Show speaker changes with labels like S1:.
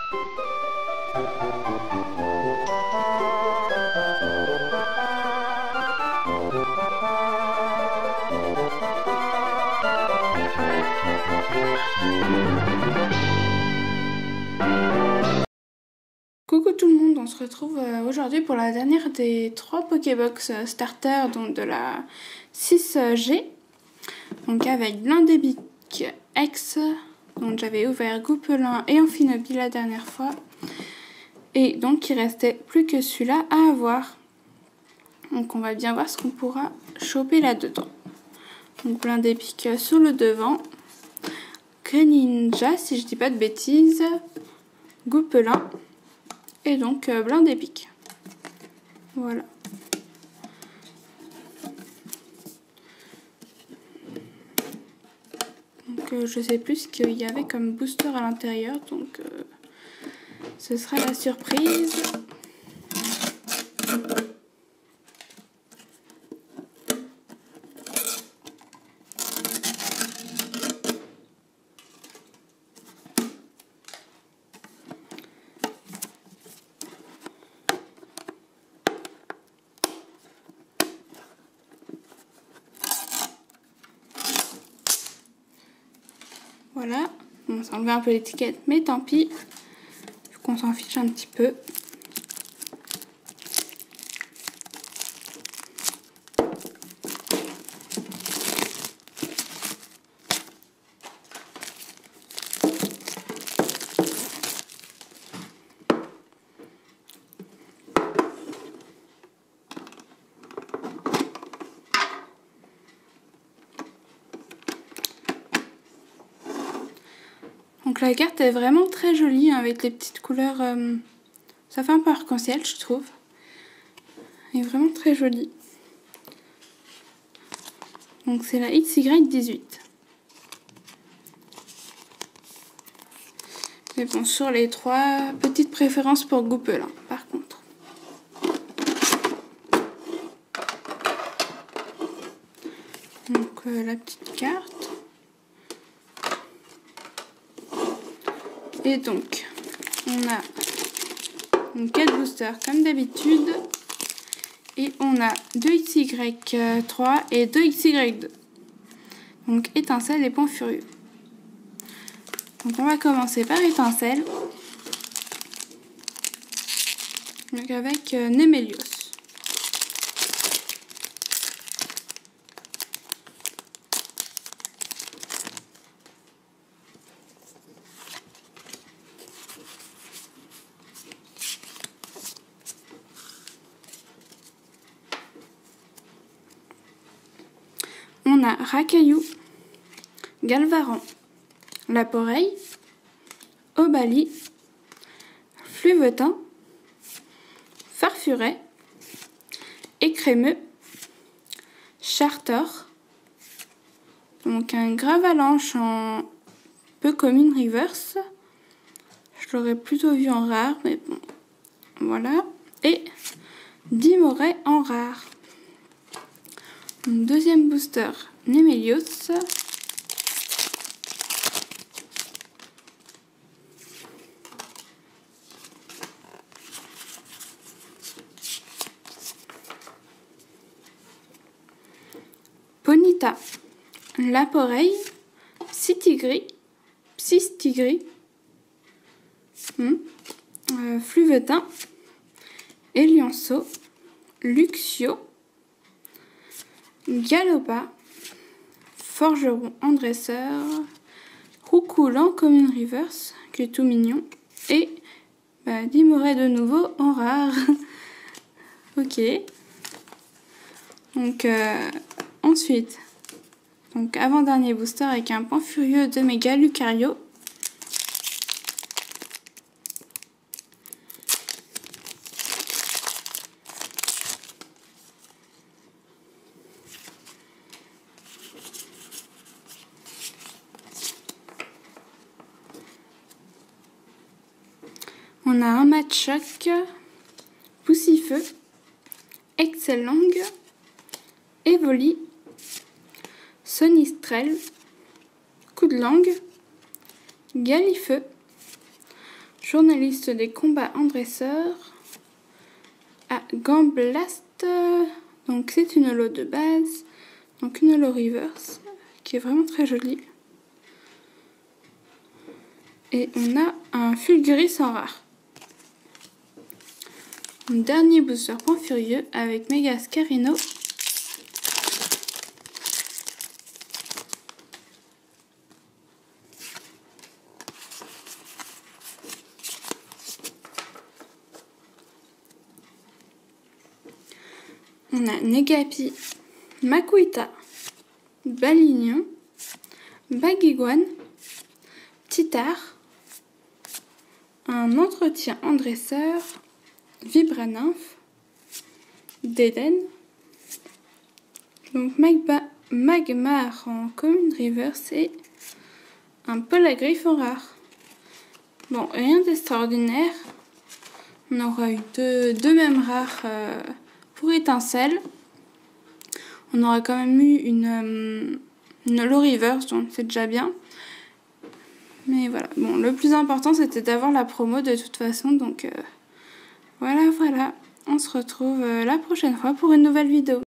S1: Coucou tout le monde, on se retrouve aujourd'hui pour la dernière des 3 Pokébox starter, donc de la 6G, donc avec Blandébic X, donc j'avais ouvert Goupelin et Amphinobie la dernière fois, et donc il restait plus que celui-là à avoir. Donc on va bien voir ce qu'on pourra choper là-dedans. Donc Blandébic sur le devant, Greninja si je dis pas de bêtises, Goupelin, et donc Blandébic. Voilà. Donc je sais plus ce qu'il y avait comme booster à l'intérieur, donc ce sera la surprise. Voilà, on s'est enlevé un peu l'étiquette, mais tant pis, faut qu'on s'en fiche un petit peu. Donc la carte est vraiment très jolie hein, avec les petites couleurs, ça fait un peu arc-en-ciel je trouve. Elle est vraiment très jolie. Donc c'est la XY18. Mais bon, sur les 3, petites préférences pour Goupelin par contre. Donc la petite carte. Et donc, on a 4 boosters comme d'habitude. Et on a 2XY3 et 2XY2. Donc, étincelle et point furieux. Donc, on va commencer par étincelle. Donc, avec Némélios. On a Racaillou, Galvaran, Laporeille, Obali, Fluvetin, Farfuret, Écrémeux, Chartor, donc un Gravalanche en peu commune reverse. Je l'aurais plutôt vu en rare, mais bon, voilà. Et Dimoret en rare. Deuxième booster, Némélios. Ponyta, Laporeille, Psystigris, Fluvetin, Elianceau, Luxio, Galopa, Forgeron en dresseur, Roucoulant comme une reverse, qui est tout mignon, et Dimoret de nouveau en rare. Ok. Donc ensuite, donc avant-dernier booster avec un point furieux de méga Lucario. On a un Machoc, Poussifeu, Excellang, Evoli, Sonistrel, Coup de langue, Galifeu, journaliste des combats en dresseur. À Gamblast, donc c'est une holo de base, donc une holo reverse qui est vraiment très jolie. Et on a un Fulguris en rare. Un dernier booster point furieux avec Megascarino. On a Negapi, Makuita, Balignon, Baguiguane, Titar, un entretien en dresseur, Vibranymph, Deden, donc Magmar en commune reverse et un Polagriff en rare. Bon, rien d'extraordinaire. On aura eu deux mêmes rares pour étincelle. On aura quand même eu une holo reverse, donc c'est déjà bien. Mais voilà, bon, le plus important c'était d'avoir la promo de toute façon, donc voilà. On se retrouve la prochaine fois pour une nouvelle vidéo.